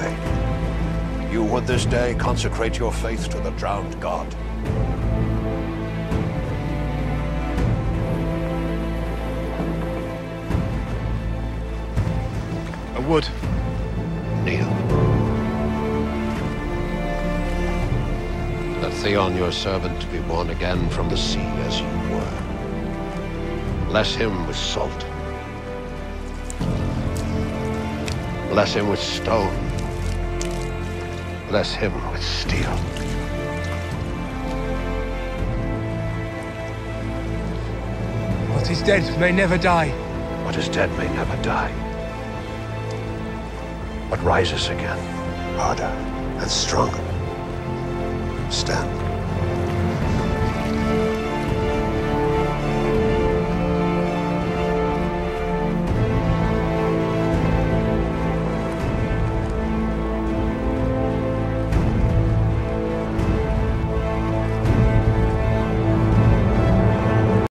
way. You would this day consecrate your faith to the drowned god. I would. Kneel. Let Theon, your servant, be born again from the sea as you were. Bless him with salt. Bless him with stone. Bless him with steel. What is dead may never die. What is dead may never die, but rises again, harder and stronger. Stand.